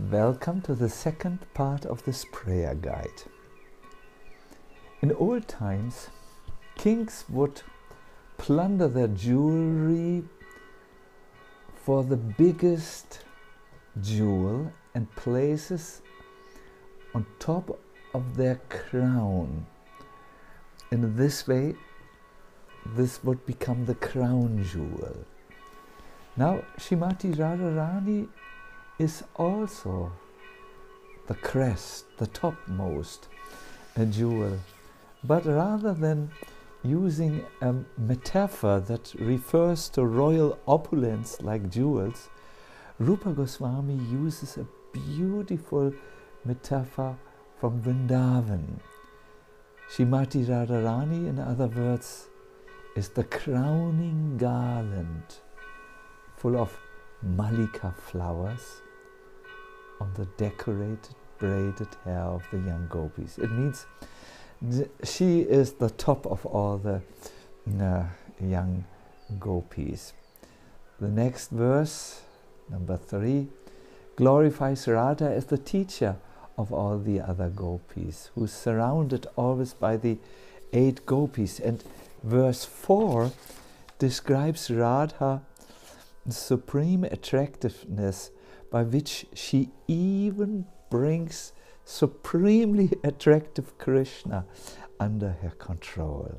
Welcome to the second part of this prayer guide. In old times, kings would plunder their jewelry for the biggest jewel and places on top of their crown. In this way, this would become the crown jewel. Now, Srimati Radharani is also the crest, the topmost jewel. But rather than using a metaphor that refers to royal opulence like jewels, Rupa Goswami uses a beautiful metaphor from Vrindavan. Srimati Radharani, in other words, is the crowning garland full of malika flowers on the decorated, braided hair of the young gopis. It means she is the top of all the young gopis. The next verse, number 3, glorifies Radha as the teacher of all the other gopis, who's surrounded always by the 8 gopis. And verse 4 describes Radha's supreme attractiveness, by which she even brings supremely attractive Krishna under her control.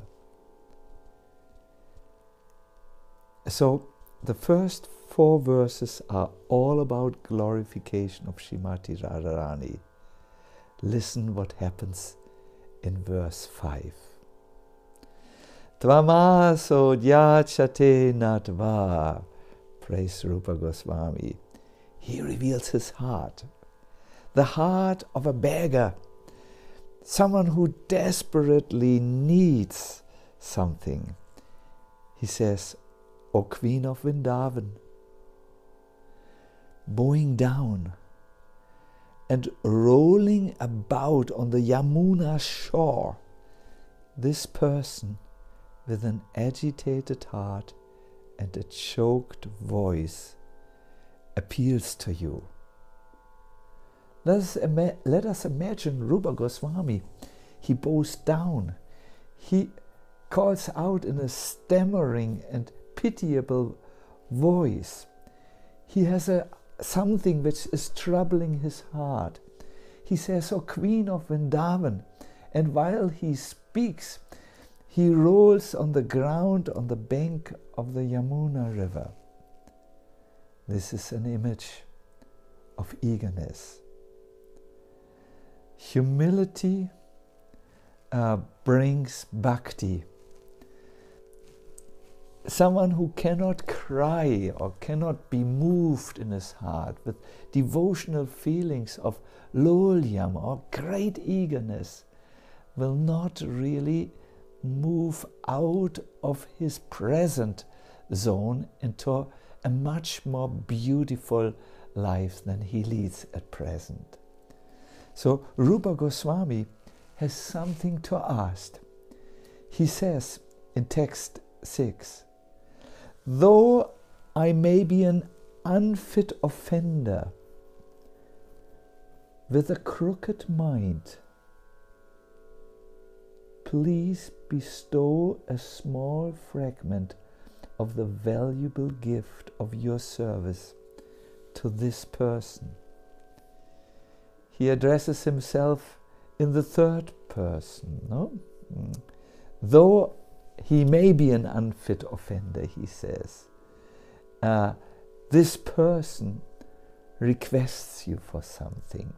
So the first 4 verses are all about glorification of Srimati Radharani. Listen what happens in verse 5. Tvamaso dhyachate natva. Praise Rupa Goswami. He reveals his heart, the heart of a beggar, someone who desperately needs something. He says, O Queen of Vrindavan, bowing down and rolling about on the Yamuna shore, this person with an agitated heart and a choked voice appeals to you. Let us imagine Rupa Goswami. He bows down. He calls out in a stammering and pitiable voice. He has something which is troubling his heart. He says, O Queen of Vrindavan. And while he speaks, he rolls on the ground on the bank of the Yamuna river. This is an image of eagerness. Humility brings bhakti. Someone who cannot cry or cannot be moved in his heart with devotional feelings of lolyam or great eagerness will not really move out of his present zone into a much more beautiful life than he leads at present. So Rupa Goswami has something to ask. He says in text 6, though I may be an unfit offender with a crooked mind, please bestow a small fragment of the valuable gift of your service to this person. He addresses himself in the third person. No? Though he may be an unfit offender, he says, this person requests you for something.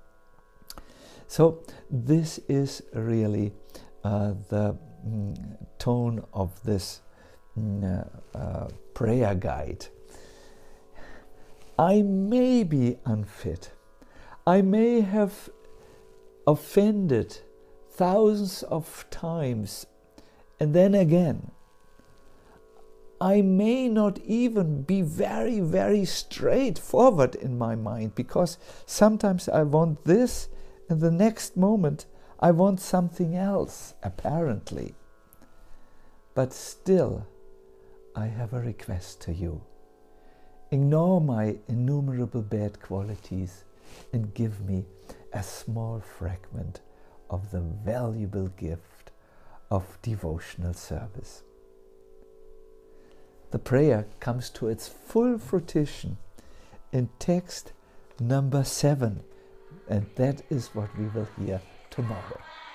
So this is really the tone of this prayer guide. I may be unfit. I may have offended thousands of times, and then again, I may not even be very, very straightforward in my mind, because sometimes I want this, and the next moment I want something else, apparently. But still, I have a request to you. Ignore my innumerable bad qualities and give me a small fragment of the valuable gift of devotional service. The prayer comes to its full fruition in text number 7, and that is what we will hear tomorrow.